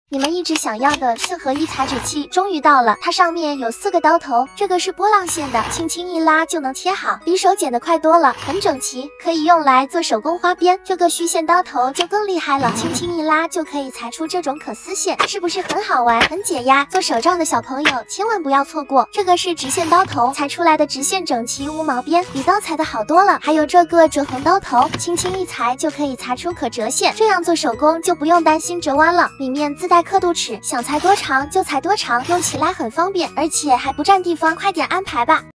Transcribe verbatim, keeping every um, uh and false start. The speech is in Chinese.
你们一直想要的四合一裁纸器终于到了，它上面有四个刀头，这个是波浪线的，轻轻一拉就能贴好，比手剪得快多了，很整齐，可以用来做手工花边。这个虚线刀头就更厉害了，轻轻一拉就可以裁出这种可丝线，是不是很好玩，很解压？做手账的小朋友千万不要错过。这个是直线刀头，裁出来的直线整齐无毛边，比刀裁的好多了。还有这个折横刀头，轻轻一裁就可以裁出可折线，这样做手工就不用担心折弯了。里面自带刻度尺，想裁多长就裁多长，用起来很方便，而且还不占地方，快点安排吧。